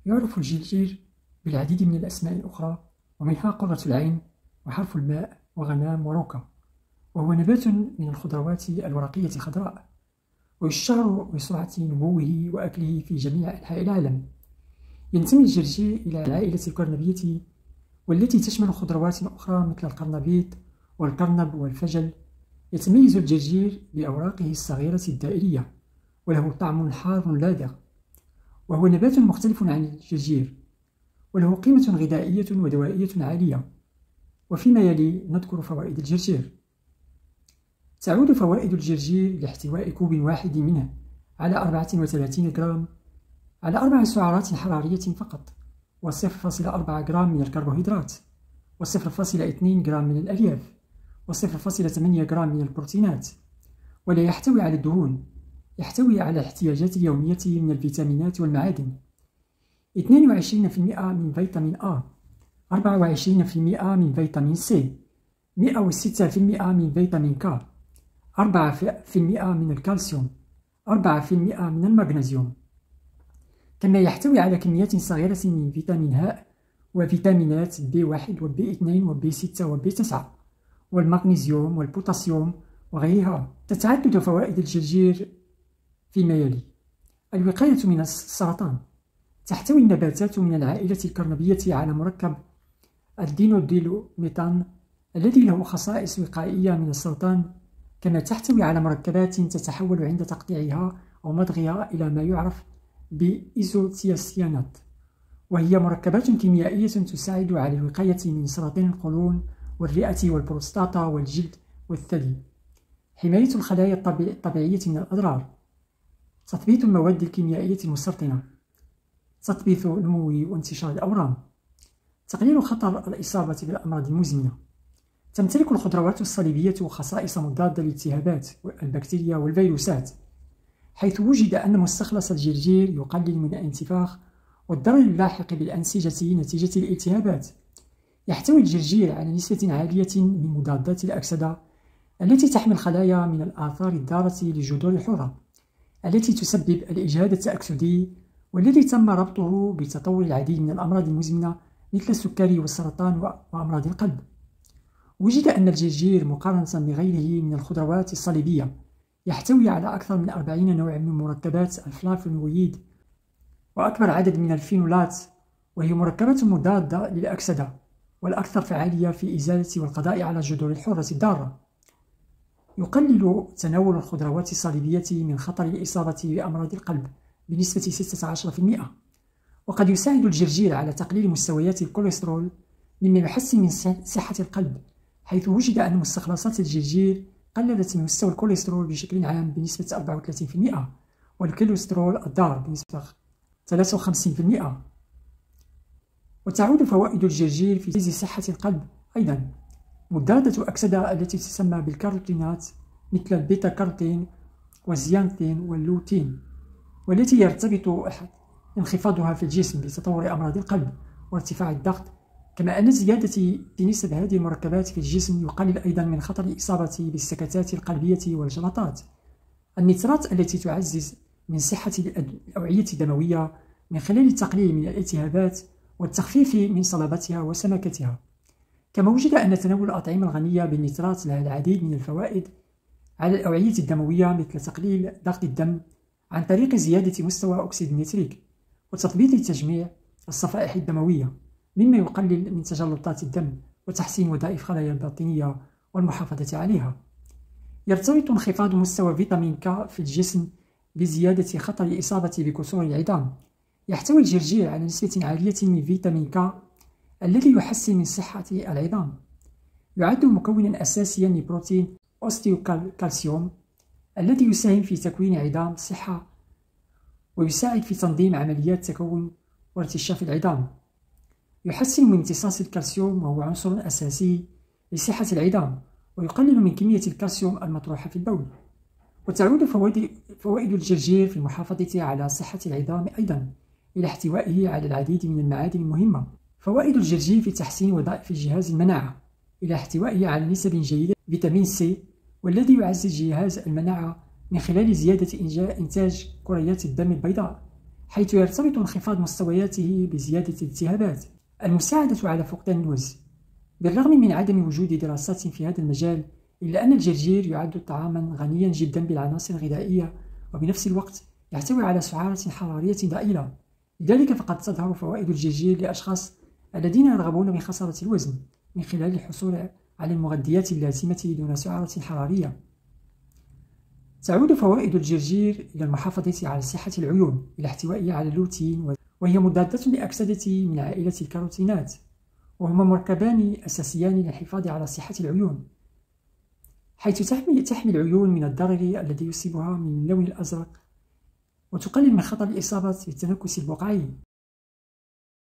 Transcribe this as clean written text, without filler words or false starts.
يعرف الجرجير بالعديد من الأسماء الأخرى، ومنها قرة العين وحرف الماء وغنام وروكة، وهو نبات من الخضروات الورقية الخضراء، ويشتهر بسرعة نموه وأكله في جميع أنحاء العالم. ينتمي الجرجير إلى العائلة القرنبية، والتي تشمل خضروات أخرى مثل القرنبيط والقرنب والفجل. يتميز الجرجير بأوراقه الصغيرة الدائرية، وله طعم حار لاذع، وهو نبات مختلف عن الجرجير، وله قيمة غذائية ودوائية عالية. وفيما يلي نذكر فوائد الجرجير. تعود فوائد الجرجير لاحتواء كوب واحد منه على 34 جرام على 4 سعرات حرارية فقط، و0.4 جرام من الكربوهيدرات، و0.2 جرام من الألياف، و0.8 جرام من البروتينات. ولا يحتوي على الدهون، يحتوي على الاحتياجات اليومية من الفيتامينات والمعادن: 22% من فيتامين A، 24% من فيتامين C، 106% من فيتامين K، 4% من الكالسيوم، 4% من المغنيسيوم. كما يحتوي على كميات صغيرة من فيتامين ه وفيتامينات B1 وB2 وB6 وB9 والمغنيسيوم والبوتاسيوم وغيرها. تتعدد فوائد الجرجير فيما يلي: الوقاية من السرطان. تحتوي النباتات من العائلة القرنبية على مركب الدينوديلوميثان الذي له خصائص وقائية من السرطان، كما تحتوي على مركبات تتحول عند تقطيعها أو مضغها إلى ما يعرف بإيزوتياسيانات، وهي مركبات كيميائية تساعد على الوقاية من سرطان القولون والرئة والبروستاتا والجلد والثدي. حماية الخلايا الطبيعية من الأضرار. تثبيت المواد الكيميائية المسرطنة. تثبيت نمو وانتشار الأورام. تقليل خطر الإصابة بالأمراض المزمنة. تمتلك الخضروات الصليبية خصائص مضادة للالتهابات والبكتيريا والفيروسات، حيث وجد أن مستخلص الجرجير يقلل من الانتفاخ والضرر اللاحق بالأنسجة نتيجة الالتهابات. يحتوي الجرجير على نسبة عالية من مضادات الأكسدة التي تحمي الخلايا من الآثار الضارة للجذور الحرة التي تسبب الإجهاد التأكسدي، والذي تم ربطه بتطور العديد من الأمراض المزمنة مثل السكري والسرطان وأمراض القلب. وجد أن الجرجير مقارنة بغيره من الخضروات الصليبية يحتوي على أكثر من 40 نوع من مركبات الفلافونويد وأكبر عدد من الفينولات، وهي مركبات مضادة للأكسدة والأكثر فعالية في إزالة والقضاء على الجذور الحرة الضارة. يقلل تناول الخضروات الصليبية من خطر الإصابة بأمراض القلب بنسبة 16%، وقد يساعد الجرجير على تقليل مستويات الكوليسترول مما يحسن من صحة القلب، حيث وجد أن مستخلصات الجرجير قللت من مستوى الكوليسترول بشكل عام بنسبة 34%، والكوليسترول الضار بنسبة 53%. وتعود فوائد الجرجير في تعزيز صحة القلب أيضا: مضادة أكسدة التي تسمى بالكاروتينات مثل البيتا كاروتين والزيانثين واللوتين، والتي يرتبط انخفاضها في الجسم بتطور أمراض القلب وارتفاع الضغط، كما أن زيادة في نسب هذه المركبات في الجسم يقلل أيضا من خطر الإصابة بالسكتات القلبية والجلطات. النترات التي تعزز من صحة الأوعية الدموية من خلال التقليل من الالتهابات والتخفيف من صلابتها وسماكتها. كما وجد أن تناول الأطعمة الغنية بالنترات لها العديد من الفوائد على الأوعية الدموية، مثل تقليل ضغط الدم عن طريق زيادة مستوى أكسيد النيتريك وتثبيت تجميع الصفائح الدموية، مما يقلل من تجلطات الدم وتحسين وظائف خلايا الباطنية والمحافظة عليها. يرتبط انخفاض مستوى فيتامين ك في الجسم بزيادة خطر الإصابة بكسور العظام. يحتوي الجرجير على نسبة عالية من فيتامين ك الذي يحسن من صحة العظام. يعد مكونا أساسيا لبروتين أوستيوكالسيوم الذي يساهم في تكوين عظام صحة ويساعد في تنظيم عمليات تكون وارتشاف العظام. يحسن من امتصاص الكالسيوم وهو عنصر أساسي لصحة العظام، ويقلل من كمية الكالسيوم المطروحة في البول. وتعود فوائد الجرجير في المحافظة على صحة العظام أيضا إلى احتوائه على العديد من المعادن المهمة. فوائد الجرجير في تحسين وظائف جهاز المناعة إلى احتوائه على نسب جيدة فيتامين سي، والذي يعزز جهاز المناعة من خلال زيادة إنتاج كريات الدم البيضاء، حيث يرتبط انخفاض مستوياته بزيادة الالتهابات المساعدة على فقدان الوزن. بالرغم من عدم وجود دراسات في هذا المجال، إلا أن الجرجير يعد طعاما غنيا جدا بالعناصر الغذائية، وبنفس الوقت يحتوي على سعرات حرارية ضئيلة. لذلك فقد تظهر فوائد الجرجير لأشخاص الذين يرغبون بخسارة الوزن من خلال الحصول على المغذيات اللازمة دون سعرات حرارية. تعود فوائد الجرجير إلى المحافظة على صحة العيون إلى احتوائها على اللوتين، وهي مضادة لأكسدة من عائلة الكاروتينات، وهما مركبان أساسيان للحفاظ على صحة العيون، حيث تحمي العيون من الضرر الذي يصيبها من اللون الأزرق، وتقلل من خطر الإصابة بالتنكس البقعي.